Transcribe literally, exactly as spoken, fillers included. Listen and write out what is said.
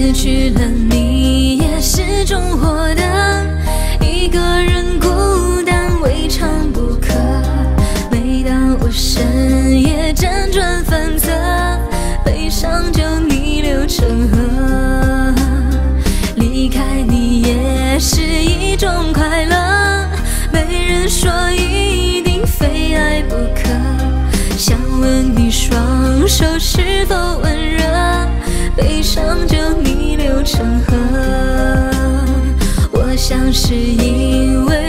失去了你也是种获得，一个人孤单未尝不可。每当我深夜辗转反侧，悲伤就逆流成河。离开你也是一种快乐，没人说一定非爱不可。想问你双手是否温热，悲伤就逆流成河。我想是因为